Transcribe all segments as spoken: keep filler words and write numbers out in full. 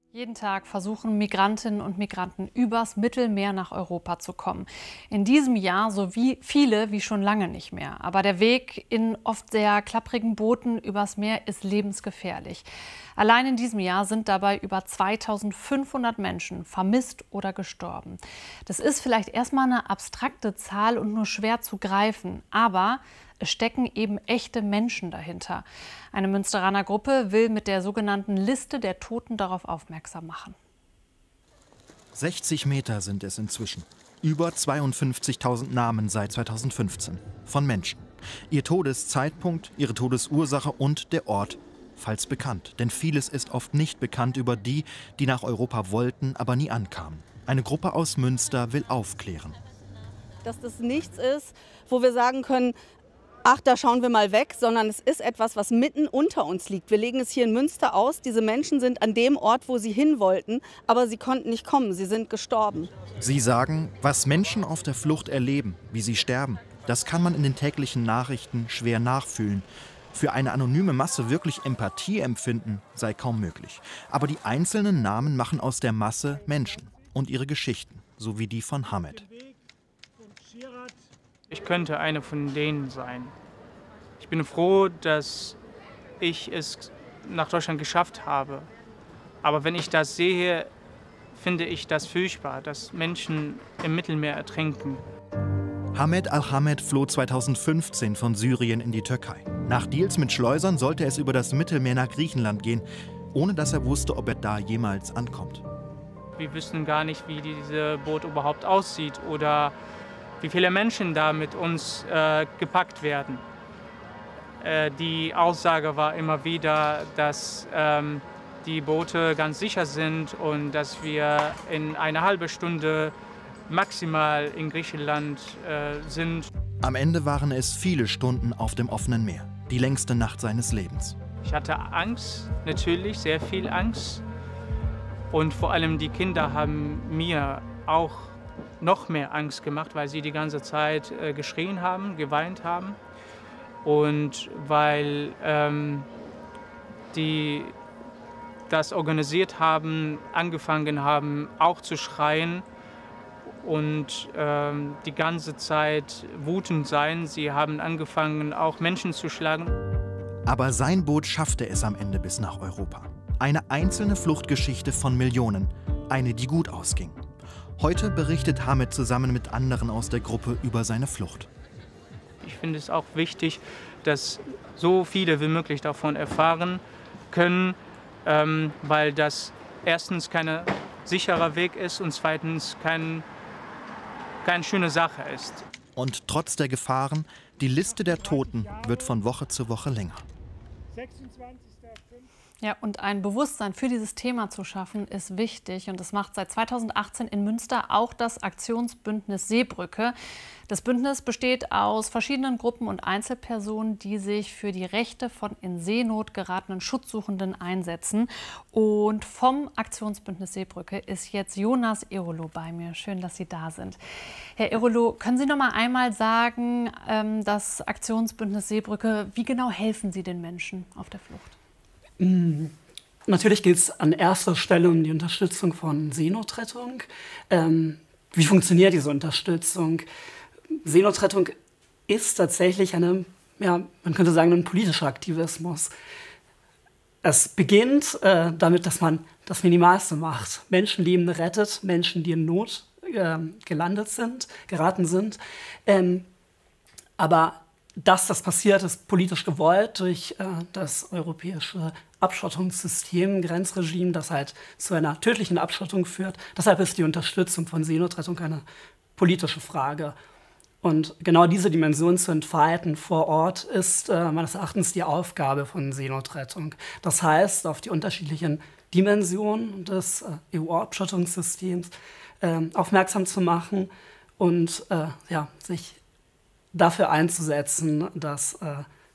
Jeden Tag versuchen Migrantinnen und Migranten übers Mittelmeer nach Europa zu kommen. In diesem Jahr so wie viele wie schon lange nicht mehr. Aber der Weg in oft sehr klapprigen Booten übers Meer ist lebensgefährlich. Allein in diesem Jahr sind dabei über zweitausendfünfhundert Menschen vermisst oder gestorben. Das ist vielleicht erstmal eine abstrakte Zahl und nur schwer zu greifen. Aber es stecken eben echte Menschen dahinter. Eine Münsteraner Gruppe will mit der sogenannten Liste der Toten darauf aufmerksam machen. sechzig Meter sind es inzwischen. Über zweiundfünfzigtausend Namen seit zweitausendfünfzehn. Von Menschen. Ihr Todeszeitpunkt, ihre Todesursache und der Ort, falls bekannt. Denn vieles ist oft nicht bekannt über die, die nach Europa wollten, aber nie ankamen. Eine Gruppe aus Münster will aufklären. Dass das nichts ist, wo wir sagen können, ach, da schauen wir mal weg, sondern es ist etwas, was mitten unter uns liegt. Wir legen es hier in Münster aus. Diese Menschen sind an dem Ort, wo sie hin wollten, aber sie konnten nicht kommen. Sie sind gestorben. Sie sagen, was Menschen auf der Flucht erleben, wie sie sterben, das kann man in den täglichen Nachrichten schwer nachfühlen. Für eine anonyme Masse wirklich Empathie empfinden, sei kaum möglich. Aber die einzelnen Namen machen aus der Masse Menschen und ihre Geschichten, so wie die von Hamed. Ich könnte eine von denen sein. Ich bin froh, dass ich es nach Deutschland geschafft habe. Aber wenn ich das sehe, finde ich das furchtbar, dass Menschen im Mittelmeer ertrinken. Hamed Al-Hamed floh zweitausendfünfzehn von Syrien in die Türkei. Nach Deals mit Schleusern sollte es über das Mittelmeer nach Griechenland gehen, ohne dass er wusste, ob er da jemals ankommt. Wir wissen gar nicht, wie dieses Boot überhaupt aussieht oder wie viele Menschen da mit uns äh, gepackt werden. Äh, die Aussage war immer wieder, dass ähm, die Boote ganz sicher sind und dass wir in einer halben Stunde maximal in Griechenland äh, sind. Am Ende waren es viele Stunden auf dem offenen Meer, die längste Nacht seines Lebens. Ich hatte Angst, natürlich sehr viel Angst. Und vor allem die Kinder haben mir auch noch mehr Angst gemacht, weil sie die ganze Zeit äh, geschrien haben, geweint haben und weil ähm, die das organisiert haben, angefangen haben auch zu schreien und ähm, die ganze Zeit wütend sein. Sie haben angefangen auch Menschen zu schlagen. Aber sein Boot schaffte es am Ende bis nach Europa. Eine einzelne Fluchtgeschichte von Millionen, eine, die gut ausging. Heute berichtet Hamed zusammen mit anderen aus der Gruppe über seine Flucht. Ich finde es auch wichtig, dass so viele wie möglich davon erfahren können, ähm, weil das erstens kein sicherer Weg ist und zweitens kein, keine schöne Sache ist. Und trotz der Gefahren, die Liste der Toten wird von Woche zu Woche länger. Ja, und ein Bewusstsein für dieses Thema zu schaffen, ist wichtig. Und das macht seit zweitausendachtzehn in Münster auch das Aktionsbündnis Seebrücke. Das Bündnis besteht aus verschiedenen Gruppen und Einzelpersonen, die sich für die Rechte von in Seenot geratenen Schutzsuchenden einsetzen. Und vom Aktionsbündnis Seebrücke ist jetzt Jonas Erolo bei mir. Schön, dass Sie da sind. Herr Erolo, können Sie noch mal einmal sagen, das Aktionsbündnis Seebrücke, wie genau helfen Sie den Menschen auf der Flucht? Natürlich geht es an erster Stelle um die Unterstützung von Seenotrettung. Ähm, wie funktioniert diese Unterstützung? Seenotrettung ist tatsächlich eine, ja, man könnte sagen, ein politischer Aktivismus. Es beginnt äh, damit, dass man das Minimalste macht. Menschenleben rettet, Menschen, die in Not äh, gelandet sind, geraten sind. Ähm, aber dass das passiert, ist politisch gewollt durch äh, das europäische Abschottungssystem, Grenzregime, das halt zu einer tödlichen Abschottung führt. Deshalb ist die Unterstützung von Seenotrettung eine politische Frage. Und genau diese Dimension zu entfalten vor Ort ist äh, meines Erachtens die Aufgabe von Seenotrettung. Das heißt, auf die unterschiedlichen Dimensionen des äh, E U-Abschottungssystems äh, aufmerksam zu machen und äh, ja, sich dafür einzusetzen, dass äh,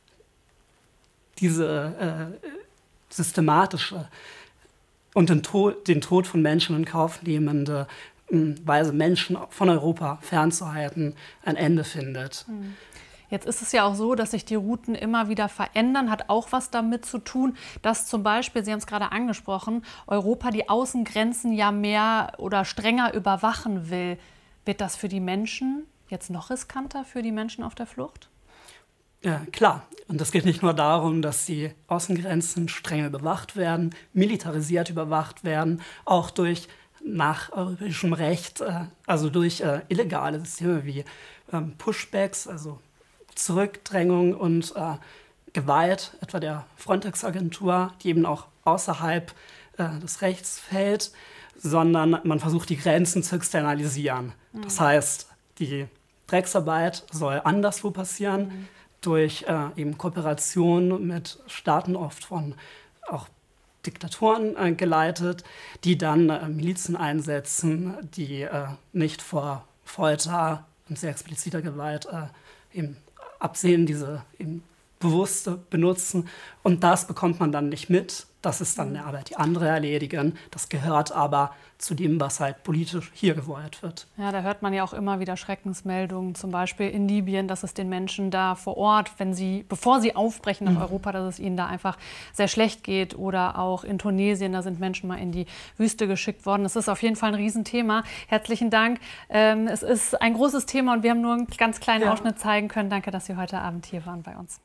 diese äh, systematische und den Tod, den Tod von Menschen in Kauf nehmende äh, Weise, Menschen von Europa fernzuhalten, ein Ende findet. Jetzt ist es ja auch so, dass sich die Routen immer wieder verändern, hat auch was damit zu tun, dass zum Beispiel, Sie haben es gerade angesprochen, Europa die Außengrenzen ja mehr oder strenger überwachen will. Wird das für die Menschen jetzt noch riskanter, für die Menschen auf der Flucht? Ja, klar. Und es geht nicht nur darum, dass die Außengrenzen streng überwacht werden, militarisiert überwacht werden, auch durch nach europäischem Recht, also durch äh, illegale Systeme wie ähm, Pushbacks, also Zurückdrängung und äh, Gewalt, etwa der Frontex-Agentur, die eben auch außerhalb äh, des Rechts fällt, sondern man versucht, die Grenzen zu externalisieren. Mhm. Das heißt, die Drecksarbeit soll anderswo passieren, mhm. durch äh, eben Kooperation mit Staaten, oft von auch Diktaturen äh, geleitet, die dann äh, Milizen einsetzen, die äh, nicht vor Folter und sehr expliziter Gewalt äh, eben absehen, diese eben bewusste benutzen. Und das bekommt man dann nicht mit. Das ist dann eine Arbeit, die andere erledigen. Das gehört aber zu dem, was halt politisch hier gewollt wird. Ja, da hört man ja auch immer wieder Schreckensmeldungen, zum Beispiel in Libyen, dass es den Menschen da vor Ort, wenn sie, bevor sie aufbrechen nach mhm. Europa, dass es ihnen da einfach sehr schlecht geht. Oder auch in Tunesien, da sind Menschen mal in die Wüste geschickt worden. Das ist auf jeden Fall ein Riesenthema. Herzlichen Dank. Ähm, es ist ein großes Thema und wir haben nur einen ganz kleinen ja. Ausschnitt zeigen können. Danke, dass Sie heute Abend hier waren bei uns.